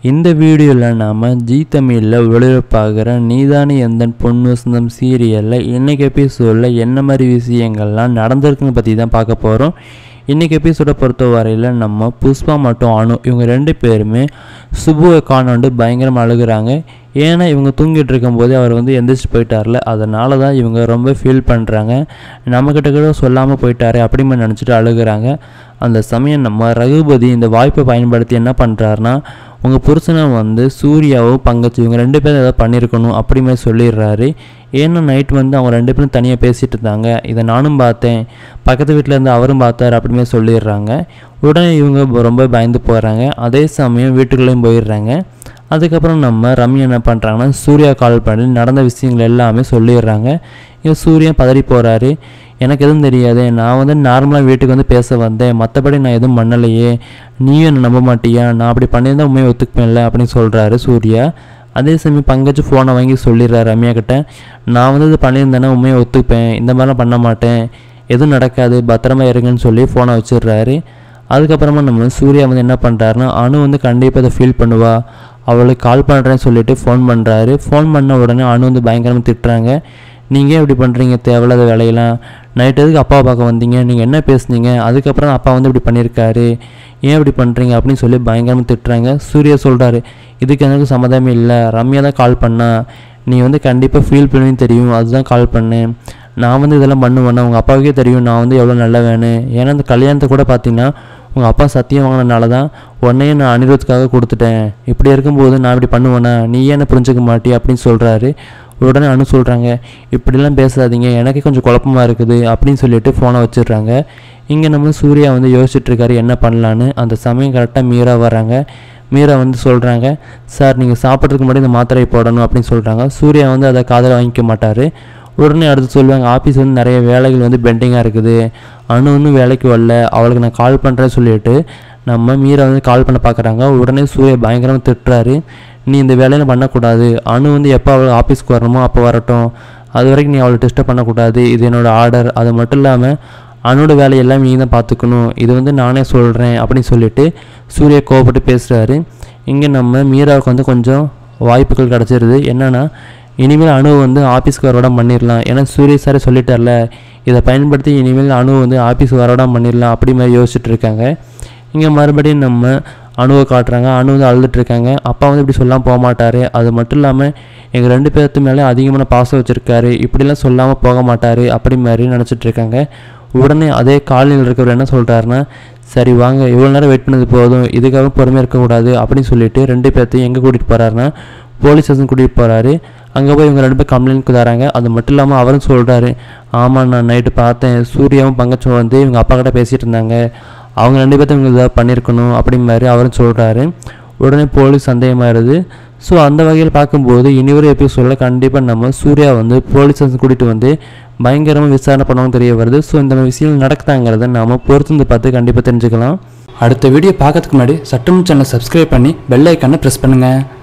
இந்த வீடியோவில் நாம் ஜீ தமிழில் ஒளிபரப்பாகிற நீதானே எந்தன் பொன் வசந்தம் சீரியலில் இன்றைக்கி எபிசோடில் என்ன மாதிரி விஷயங்கள்லாம் நடந்திருக்குன்னு பற்றி தான் பார்க்க போகிறோம். இன்றைக்கி எபிசோடை பொறுத்த வரையில் நம்ம புஷ்பா மற்றும் அனு இவங்க ரெண்டு பேருமே சுபுவை காணோண்டு பயங்கரமாக அழுகிறாங்க. ஏன்னா இவங்க தூங்கிட்டு இருக்கும்போதே அவர் எந்திரிச்சு போயிட்டார்ல, அதனால தான் இவங்க ரொம்ப ஃபீல் பண்ணுறாங்க. நம்மக்கிட்ட கூட சொல்லாமல் போயிட்டாரு அப்படின்னு நினச்சிட்டு அழுகிறாங்க. அந்த சமயம் நம்ம ரகுபதி இந்த வாய்ப்பை பயன்படுத்தி என்ன பண்ணுறாருனா, உங்கள் புருஷனை சூர்யாவும் பங்கச்சு இவங்க ரெண்டு பேரும் ஏதாவது பண்ணியிருக்கணும் அப்படிமே சொல்லிடுறாரு. ஏன்னா நைட் அவங்க ரெண்டு பேரும் தனியாக பேசிகிட்டு இருந்தாங்க, இதை நானும் பார்த்தேன், பக்கத்து வீட்டில் இருந்து அவரும் பார்த்தார் அப்படிமே சொல்லிடுறாங்க. உடனே இவங்க ரொம்ப பயந்து போகிறாங்க. அதே சமயம் வீட்டுக்குள்ளேயும் போயிடுறாங்க. அதுக்கப்புறம் நம்ம ரம்யா என்ன பண்ணுறாங்கன்னா, சூர்யா கால் பண்ணி நடந்த விஷயங்கள் எல்லாமே சொல்லிடுறாங்க. இவன் சூர்யா பதறி போகிறாரு. எனக்கு எதுவும் தெரியாது, நான் நார்மலாக வீட்டுக்கு பேச வந்தேன், மற்றபடி நான் எதுவும் பண்ணலையே, நீயும் என்னை நம்ப மாட்டியா, நான் அப்படி பண்ணியிருந்தால் உண்மையை ஒத்துக்குப்பேன்ல அப்படின்னு சொல்கிறாரு சூர்யா. அதே சமயம் பங்கச்சு ஃபோனை வாங்கி சொல்லிடுறாரு ரம்யா கிட்ட, நான் இது பண்ணியிருந்தேன்னா உண்மையை ஒத்துப்பேன், இந்த மாதிரிலாம் பண்ண மாட்டேன், எதுவும் நடக்காது, பத்திரமா இருங்கன்னு சொல்லி ஃபோனை வச்சிடுறாரு. அதுக்கப்புறமா நம்ம சூர்யா என்ன பண்ணுறாருன்னா, அனு கண்டிப்பாக அதை ஃபீல் பண்ணுவா, அவளுக்கு கால் பண்ணுறேன்னு சொல்லிட்டு ஃபோன் பண்ணுறாரு. ஃபோன் பண்ண உடனே அனு பயங்கரமாக திட்டுறாங்க. நீங்கள் எப்படி பண்ணுறீங்க தேவையில்லாத வேலையெல்லாம், நைட் எதுக்கு அப்பாவை பார்க்க வந்தீங்க, நீங்கள் என்ன பேசுனீங்க, அதுக்கப்புறம் அப்பா இப்படி பண்ணியிருக்காரு, ஏன் இப்படி பண்ணுறீங்க அப்படின்னு சொல்லி பயங்கரமாக திட்டுறாங்க. சூர்யா சொல்கிறாரு, இதுக்கு எனக்கு சம்மதமே இல்லை, ரம்யா தான் கால் பண்ணா, நீ கண்டிப்பாக ஃபீல் பண்ணி தெரியும், அதுதான் கால் பண்ணேன், நான் இதெல்லாம் பண்ணுவேன்னா உங்கள் அப்பாவுக்கே தெரியும் நான் எவ்வளோ நல்ல வேணும், ஏன்னா இந்த கல்யாணத்தை கூட பார்த்தீங்கன்னா உங்கள் அப்பா சத்தியம் வாங்கினனால தான் உன்னையே நான் அனிருத்துக்காக கொடுத்துட்டேன், இப்படி இருக்கும்போது நான் இப்படி பண்ணுவேன்னா நீ ஏன்னு புரிஞ்சுக்க மாட்டே அப்படின்னு சொல்கிறாரு. உடனே அனு சொல்கிறாங்க, இப்படிலாம் பேசாதீங்க, எனக்கு கொஞ்சம் குழப்பமாக இருக்குது அப்படின்னு சொல்லிட்டு ஃபோனை வச்சிடுறாங்க. இங்கே நம்ம சூர்யா யோசிச்சுட்ருக்காரு என்ன பண்ணலான்னு. அந்த சமயம் கரெக்டாக மீரா வராங்க. மீரா சொல்கிறாங்க, சார் நீங்கள் சாப்பிட்றதுக்கு முன்னாடி இந்த மாத்திரையை போடணும் அப்படின்னு சொல்கிறாங்க. சூர்யா அதை காதில் வாங்கிக்க மாட்டார். உடனே அடுத்து சொல்லுவாங்க, ஆஃபீஸ் நிறைய வேலைகள் பெண்டிங்காக இருக்குது, அனு வேலைக்கு வரல, அவளுக்கு நான் கால் பண்ணுறேன்னு சொல்லிட்டு நம்ம மீரா கால் பண்ண பார்க்குறாங்க. உடனே சூர்யா பயங்கரமாக திட்டுறாரு, நீ இந்த வேலையில் பண்ணக்கூடாது, அனு எப்போ அவளுக்கு ஆஃபீஸ்க்கு வரணுமோ அப்போ வரட்டும், அது வரைக்கும் நீ அவளை டிஸ்டர்ப் பண்ணக்கூடாது, இது என்னோடய ஆர்டர், அது மட்டும் இல்லாமல் அனோட வேலையெல்லாம் நீ தான் பார்த்துக்கணும், இது நானே சொல்கிறேன் அப்படின்னு சொல்லிட்டு சூர்யா கோவப்பட்டு பேசுகிறாரு. இங்கே நம்ம மீராவுக்கு கொஞ்சம் வாய்ப்புகள் கிடச்சிருது. என்னென்னா இனிமேல் அனு ஆஃபீஸ்க்கு வரவிடாம பண்ணிடலாம், ஏன்னா சூரிய சாரே சொல்லிட்டார்ல, இதை பயன்படுத்தி இனிமேல் அனு ஆஃபீஸ் வரவிடாம பண்ணிடலாம் அப்படி மாதிரி யோசிச்சுட்டு இருக்காங்க. இங்கே மறுபடியும் நம்ம அணுவை காட்டுறாங்க. அனு அழுதுட்டுருக்காங்க. அப்பா இப்படி சொல்லாமல் போக மாட்டார், அது மட்டும் இல்லாமல் எங்கள் ரெண்டு பேர்த்து மேலே அதிகமான பாசம் வச்சுருக்காரு, இப்படிலாம் சொல்லாமல் போக மாட்டார் அப்படி மாதிரி நினச்சிட்ருக்காங்க. உடனே அதே காலனியில் இருக்கிறவர் என்ன சொல்கிறாருன்னா, சரி வாங்க, இவ்வளோ நேரம் வெயிட் பண்ணது போதும், இதுக்காக பொறுமையாக இருக்கக்கூடாது அப்படின்னு சொல்லிட்டு ரெண்டு பேர்த்தையும் எங்கே கூட்டிகிட்டு போகிறாருன்னா போலீஸ் ஸ்டேஷன் கூட்டிகிட்டு போகிறாரு. அங்கே போய் இவங்க ரெண்டு பேர் கம்ப்ளைண்ட்க்கு தராங்க. அது மட்டும் இல்லாமல் அவரும் சொல்கிறாரு, ஆமாம் நான் நைட்டு பார்த்தேன், சூர்யாவும் பங்கச்சும் இவங்க அப்பா கிட்ட பேசிகிட்டு இருந்தாங்க, அவங்க ரெண்டு பேர்த்து இவங்க இதாக பண்ணியிருக்கணும் அப்படின் மாதிரி அவரும் சொல்கிறாரு. உடனே போலீஸ் சந்தேகமாகிடுது. ஸோ அந்த வகையில் பார்க்கும்போது இனி ஒரு எபிசோடில் கண்டிப்பாக நம்ம சூர்யா போலீஸ் ஸ்டேஷன் கூட்டிகிட்டு பயங்கரமாக விசாரணை பண்ணுவாங்க தெரிய வருது. ஸோ இந்த விஷயம் நடக்குதாங்கிறத நாம் பொறுத்து பார்த்து கண்டிப்பாக தெரிஞ்சுக்கலாம். அடுத்த வீடியோ பார்க்கறதுக்கு முன்னாடி சட்டம் சேனலை சப்ஸ்கிரைப் பண்ணி பெல் ஐக்கானை ப்ரெஸ் பண்ணுங்கள்.